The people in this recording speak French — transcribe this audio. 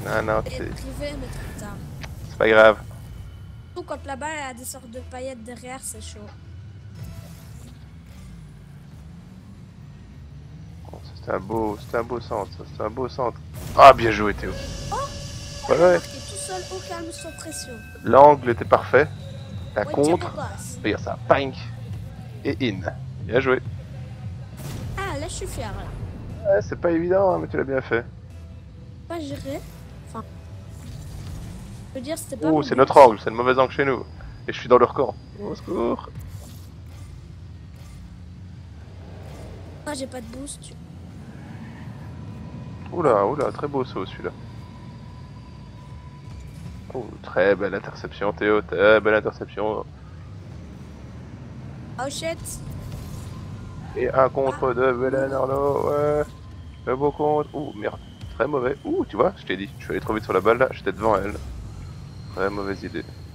Non, non, Et privé, mais trop tard. c'est pas grave. Surtout quand la balle a des sortes de paillettes derrière, c'est chaud. Bon, c'était un beau centre, ça, c'était un beau centre. Ah, bien joué, Théo. Oh, Ouais, il a ouais. marqué tout seul au calme sans pression. L'angle était parfait. La Ouais, tiens au contre. boss. Regarde ça. Pink. Et in. Bien joué. Ah, là, je suis fier, là. Ouais, c'est pas évident, hein, mais tu l'as bien fait. Pas géré. Enfin, je veux dire, c'était pas Ouh, mon c'est but. notre angle, c'est le mauvais angle chez nous. Et je suis dans leur camp. Au secours. Moi, j'ai pas de boost. Oula, oula, très beau saut celui-là. Oh, très belle interception, Théo, très belle interception. Oh shit. Et un contre de Belen Arnaud, ouais. Le beau contre. Ouh, merde. Très mauvais. Ouh, tu vois, je t'ai dit, je suis allé trop vite sur la balle là, j'étais devant elle. Très mauvaise idée.